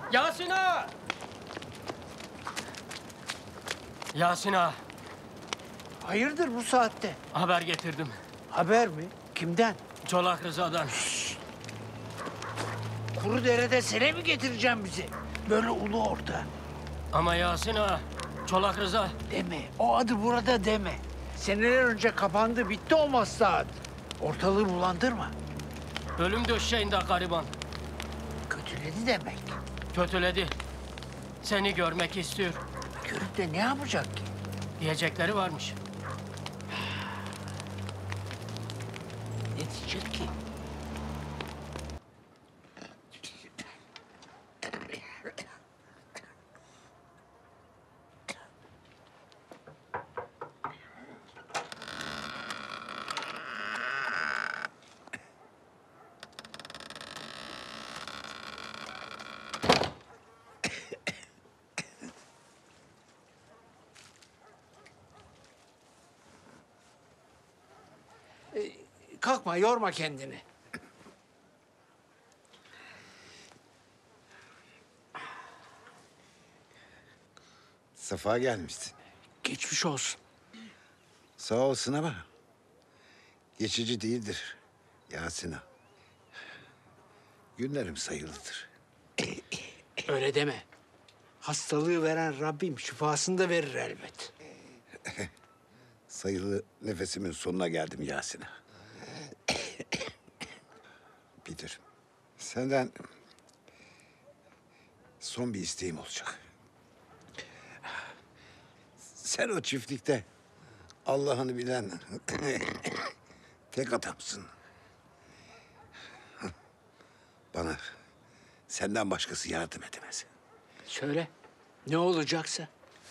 Yasin ağa! Yasin ağa, Hayırdır bu saatte? haber getirdim. Haber mi? Kimden? Çolak Rıza'dan. Kuru derede sele mi getireceğim bizi? Böyle ulu orta. Ama Yasin ağa, Çolak Rıza Deme. O adı burada deme. Seneler önce kapandı, bitti o maslahat. Ortalığı bulandırma. ölüm döşeğinde gariban. Kötüledi demek. Kötüledi. Seni görmek istiyor. Görüp de ne yapacak ki? Diyecekleri varmış. Ne diyecek ki? Kalkma, yorma kendini. Safa gelmişsin. Geçmiş olsun. Sağ olsun ama geçici değildir Yasin ağa. Günlerim sayılıdır. Öyle deme. Hastalığı veren Rabbim şifasını da verir elbet. Sayılı nefesimin sonuna geldim Yasin ağa. Bilirim. Senden son bir isteğim olacak. Sen o çiftlikte Allah'ını bilen tek adamsın. Bana senden başkası yardım edemez. Söyle, ne olacaksa.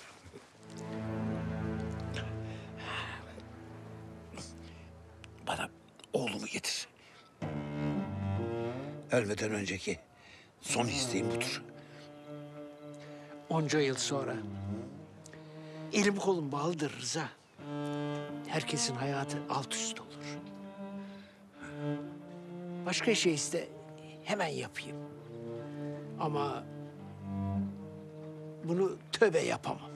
Bana oğlumu getir. Ölmeden önceki son isteğim budur. Onca yıl sonra. Elim kolum bağlıdır Rıza. Herkesin hayatı alt üst olur. Başka şey iste, hemen yapayım. Ama bunu tövbe yapamam.